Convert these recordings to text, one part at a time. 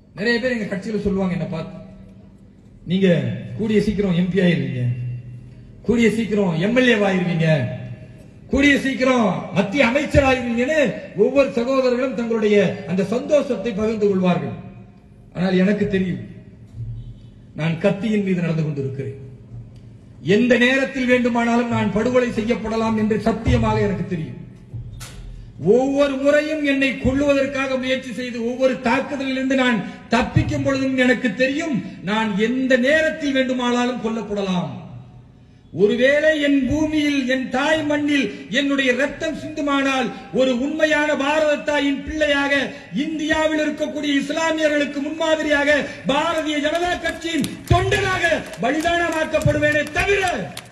நிறைய பேர் எங்க கட்சியில சொல்லுவாங்க என்ன பார்த்து, நீங்க கூடிய சீக்கிரம் எம்பி ஆயிருவீங்க, கூடிய சீக்கிரம் எம்எல்ஏ ஆயிருவீங்க, கூடிய சீக்கிரம் மத்திய அமைச்சர் ஆயிருவீங்கன்னு ஒவ்வொரு சகோதரர்களும் தங்களுடைய அந்த சந்தோஷத்தை பகிர்ந்து கொள்வார்கள். ஆனால் எனக்கு தெரியும், நான் கத்தியின் மீது நடந்து கொண்டிருக்கிறேன். எந்த நேரத்தில் வேண்டுமானாலும் நான் படுகொலை செய்யப்படலாம் என்று சத்தியமாக எனக்கு தெரியும். ஒவ்வொரு முறையும் என்னை கொல்லுவதற்காக முயற்சி செய்து ஒவ்வொரு தாக்குதலிலிருந்து நான் தப்பிக்கும் பொழுதும் எனக்கு தெரியும், நான் எந்த நேரத்தில் வேண்டுமானாலும் கொல்லப்படலாம். ஒருவேளை என் பூமியில், என் தாய் மண்ணில் என்னுடைய ரத்தம் சிந்துமானால் ஒரு உண்மையான பாரத தாயின் பிள்ளையாக, இந்தியாவில் இருக்கக்கூடிய இஸ்லாமியர்களுக்கு முன்மாதிரியாக பாரதிய ஜனதா கட்சியின் தொண்டனாக பலிதானமாக்கப்படுவேனே தவிர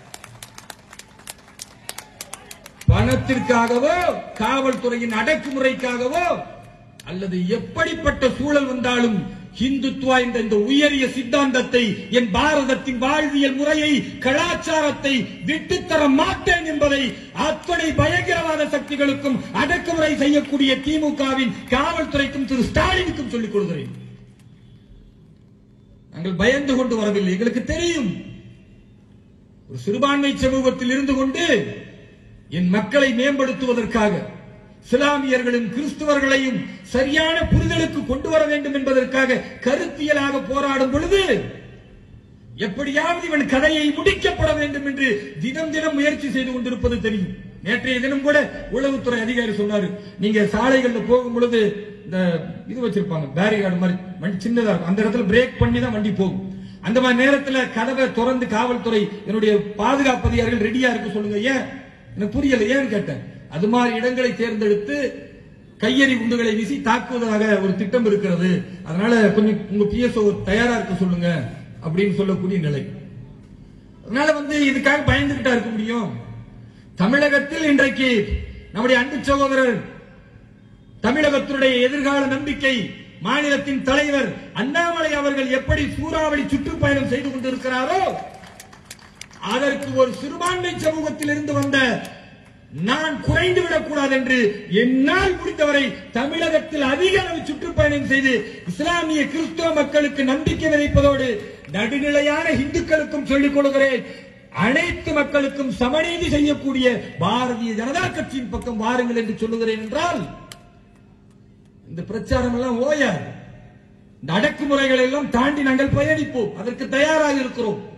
பணத்திற்காகவோ காவல்துறையின் அடக்குமுறைக்காகவோ அல்லது எப்படிப்பட்ட சூழல் வந்தாலும் இந்துத்துவா என்ற இந்த உயரிய சித்தாந்தத்தை, என் பாரதத்தின் வாழ்வியல் முறையை, கலாச்சாரத்தை விட்டுத்தர மாட்டேன் என்பதை அத்தனை பயங்கரவாத சக்திகளுக்கும் அடக்குமுறை செய்யக்கூடிய திமுகவின் காவல்துறைக்கும் திரு ஸ்டாலினுக்கும் சொல்லிக் கொள்கிறேன். நாங்கள் பயந்து கொண்டு வரவில்லை. எங்களுக்கு தெரியும், ஒரு சிறுபான்மை சமூகத்தில் இருந்து கொண்டு என் மக்களை மேம்படுத்துவதற்காக இஸ்லாமியர்களும் கிறிஸ்தவர்களையும் சரியான புரிதலுக்கு கொண்டு வர வேண்டும் என்பதற்காக கருத்தியலாக போராடும் பொழுது எப்படியாவது இவன் கதையை முடிக்கப்பட வேண்டும் என்று தினம் தினம் முயற்சி செய்து கொண்டிருப்பது தெரியும். நேற்றைய தினம் கூட உளவுத்துறை அதிகாரி சொன்னாரு, நீங்க சாலைகள்ல போகும் பொழுது இந்த இது வச்சிருப்பாங்க, பேரிகார்டு மாதிரி, வண்டி சின்னதா இருக்கும், அந்த இடத்துல பிரேக் பண்ணி தான் வண்டி போகும். அந்த மாதிரி நேரத்தில் கதவை திறந்து காவல்துறை என்னுடைய பாதுகாப்பு அதிகாரிகள் ரெடியா இருக்க சொல்லுங்க. ஏன் எனக்கு புரியல, ஏன்னு கேட்டேன். அது மாதிரி இடங்களை தேர்ந்தெடுத்து கையெறி குண்டுகளை வீசி தாக்குவதாக ஒரு திட்டம் இருக்கிறது, அதனால கொஞ்சம் உங்க பிஎஸ்ஓ தயாரா இருக்க சொல்லுங்க அப்படின்னு சொல்லக்கூடிய நிலை. அதனால இதுக்காக பயந்துகிட்டா இருக்க முடியும். தமிழகத்தில் இன்றைக்கு நம்முடைய அன்பு சகோதரர், தமிழகத்தினுடைய எதிர்கால நம்பிக்கை, மாநிலத்தின் தலைவர் அண்ணாமலை அவர்கள் எப்படி சூறாவளி சுற்றுப்பயணம் செய்து கொண்டிருக்கிறாரோ, அதற்கு ஒரு சிறுபான்மை சமூகத்தில் இருந்து வந்த நான் குறைந்து விடக்கூடாது என்று என்னால் முடிந்தவரை தமிழகத்தில் அதிக அளவு சுற்றுப்பயணம் செய்து இஸ்லாமிய கிறிஸ்தவ மக்களுக்கு நம்பிக்கை விதைப்பதோடு நடுநிலையான இந்துக்களுக்கும் சொல்லிக் கொள்கிறேன், அனைத்து மக்களுக்கும் சமநீதி செய்யக்கூடிய பாரதிய ஜனதா கட்சியின் பக்கம் வாருங்கள் என்று சொல்லுகிறேன். என்றால் இந்த பிரச்சாரம் எல்லாம் ஓயாது. இந்த அடக்குமுறைகளை எல்லாம் தாண்டி நாங்கள் பயணிப்போம், அதற்கு தயாராக இருக்கிறோம்.